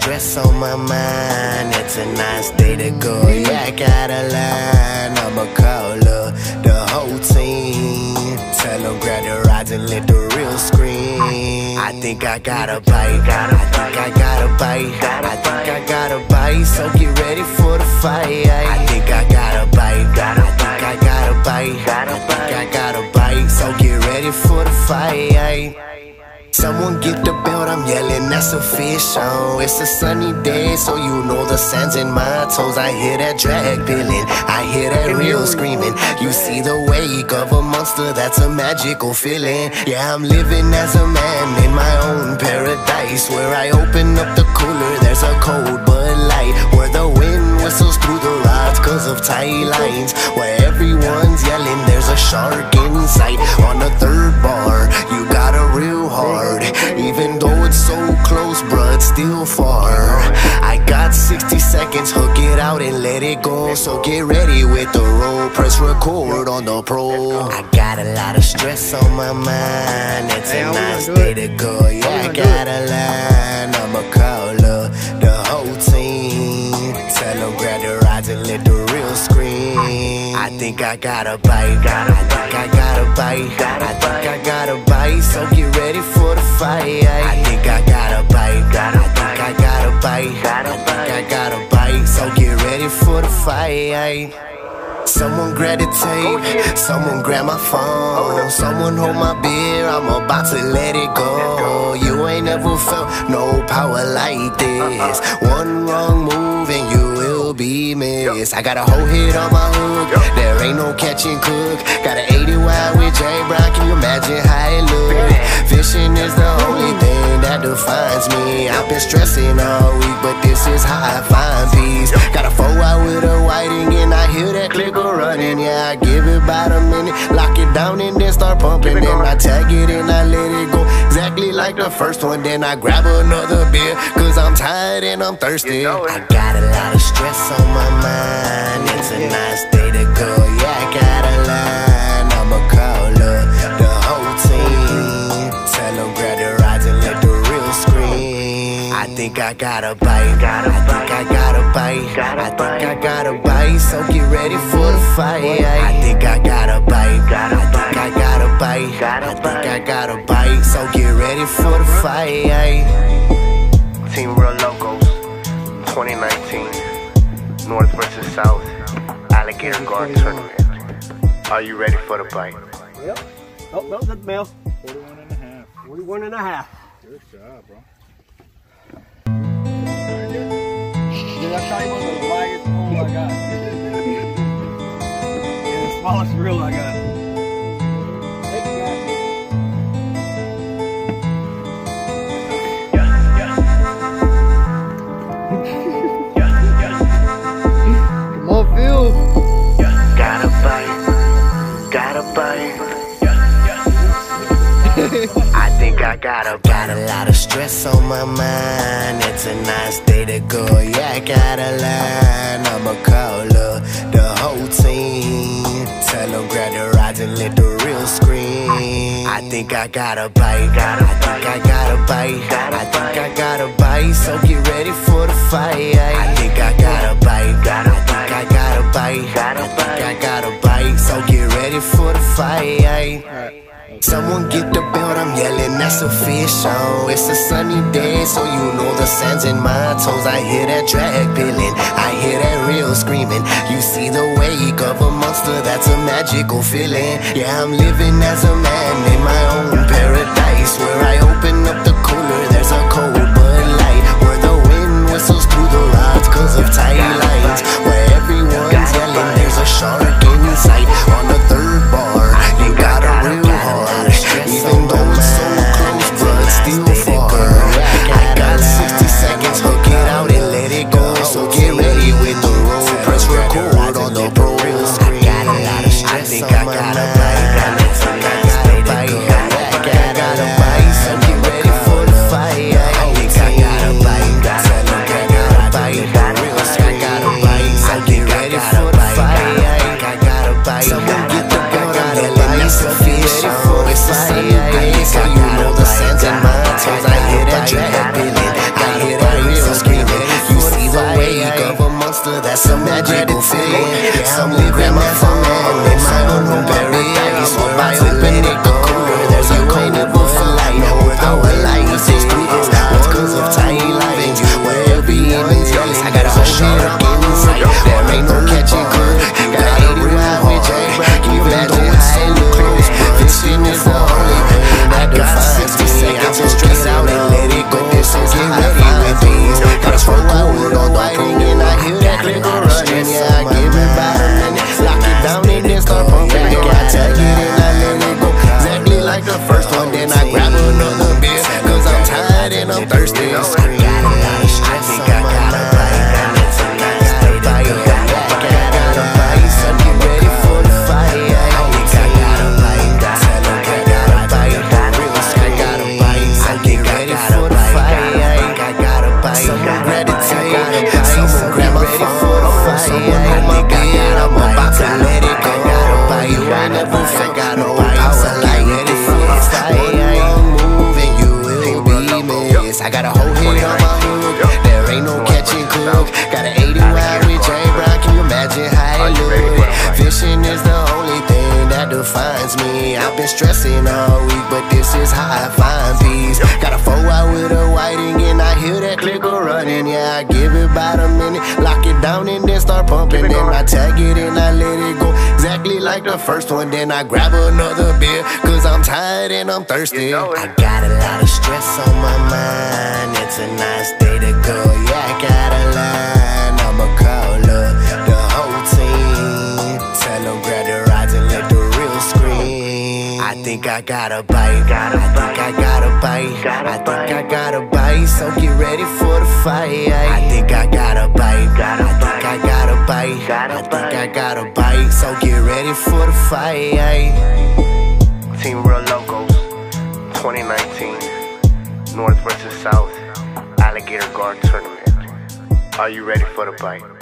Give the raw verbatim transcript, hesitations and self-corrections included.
stress on my mind. It's a nice day to go. Yeah, I got a line. I'ma call up the whole team. Tell them grab the rods and let the real scream. I think I got a bite. I think I got a bite. I think I got a bite. So get ready for the fight. I think I got a bite. I think I got a bite. I think I got a bite. So get ready for the fight. Someone get the belt, I'm yelling, that's official. It's a sunny day, so you know the sands in my toes. I hear that drag feeling, I hear that real screaming. You see the wake of a monster, that's a magical feeling. Yeah, I'm living as a man in my own paradise, where I open up the cooler, there's a cold Bud Light, where the wind whistles through the rods cause of tight lines, where everyone's yelling, there's a shark in sight. On the third bar, you got a real hard. Even though it's so close, bruh, it's still far. I got sixty seconds, hook it out and let it go. So get ready with the roll, press record on the pro. I got a lot of stress on my mind. It's a nice day to go. Yeah, I got a line. I'ma call up the whole team. Tell them grab the rods and let the real scream. I think I got a bite. I think I got a bite. I think I got a bite. So get ready for the fight. I think I got a bite. I think I got a bite. I think I got a bite. So get ready for the fight. Someone grab the tape, someone grab my phone, someone hold my beer, I'm about to let it go. You ain't never felt no power like this. One wrong move and you will be missed. I got a whole hit on my hook, there ain't no catching cook. Got an eighty wide with Jay Brown, can you imagine how it look? Fishing is the only thing that defines me. I've been stressing all week, but this is how I find peace. Got a four out with a whiting and I hear that clicker running. Yeah, I give it about a minute, lock it down and then start pumping. Then I tag it and I let it go, exactly like the first one. Then I grab another beer, cause I'm tired and I'm thirsty. I got a lot of stress on my mind. It's a nice day to go. Yeah, I got a line. I'ma call up the whole team. Tell them grab the rods and let the real scream. I think I got a bite. I think I got a bite. I think I got a bite. So get ready for the fight. I think I got a bite. I think I got a bite. I think I got a bite. So get ready for the fight. Team Real Locos, twenty nineteen, North versus South, Alligator Guard Tournament. Are you ready for the bite? Yep. Oh, no, that's Mel. forty-one and a half. forty-one and a half. Good job, bro. Dude, I tell you one of the lightest pole I got. And the smallest reel I got. Thank you, guys. Come on, Phil. Got a bite, got a bite. I think I got a Got a lot of stress on my mind. It's a nice day to go. Yeah, I got a line. I'ma call up the whole team. Tell them grab the rods and let the real scream. I think I got a bite. I think I got a bite. I think I got a bite. So get ready for the fight. I think I got a bite. I think I got a bite. I think I got a bite. So get ready for the fight. Someone get the belt, I'm yelling, that's official. It's a sunny day, so you know the sands in my toes. I hear that drag feeling, I hear that real screaming. You see the wake of a monster, that's a magical feeling. Yeah, I'm living as a man in my own paradise, where I open up the cooler, there's a cold Bud Light, where the wind whistles through the rods cause of tight lines, where everyone's yelling, there's a shark in sight. On the third bar, you got a real hard. Even though it's so close, but it's still far. I got sixty seconds, hook it out and let it go. So get ready with the roll, press record on the pro screen. I think I got a bite, I think I got a bite, I think I got a bite. So get ready. gangster, that's a magical feeling. Someone grab my phone and my own paradise. I'm about to open it, go cooler. There's a cold for light, no without a light. Six streets, it's cause of tiny lights. Wherever it is, I got a whole shit up in the sight. There ain't no catching good. Got an eighty ride with J. Can you imagine how it looks? Fishing is the only thing that defines me. I just stress out and let it go. So get ready with these. Got a phone out with all whiting and I hear that click running. Yeah, I give it by a minute. Lock it down and then start pumping. I tag it and I let it go. Exactly like the first one. Then I grab another beer. Cause I'm tired and I'm thirsty. I got a lot of stress. I think I got a bite. It's a nice day to go. I got a bite. So get ready for the fight. I think I got a bite. Tell them I got a bite. Real I got a bite. So get ready for the fight. I got a bite. Someone grab it tight. Someone grab my phone. Someone on my bed. I'm about to let it go. You ain't never felt no power like ready for the fight. I'm moving, you will be missed. I got a whole head on my hook. There ain't no catching cook. Got an eighty ride with J. Brown. Can you imagine how it look? Fishing is the only thing that defines me. I've been stressing all week, but this is how I find peace. Got a four out with a whiting and I hear that clicker running. Yeah, I give it about a minute, lock it down and then start pumping. Then I tag it and I let it go. Exactly like the first one, then I grab another beer. Cause I'm tired and I'm thirsty. I got a lot of stress on my mind. It's a nice day to go. Yeah, I got a line. I'ma call up the whole team. Tell them grab the rides and let the real scream. I think I got a bite. I think I got a bite. I think I got a bite. So get ready for the fight. I think I got a bite. I think I got a bite. I think I got a bite. So get ready for the fight. Team Real Locos, twenty nineteen, North versus South, Alligator Guard Tournament. Are you ready for the bite?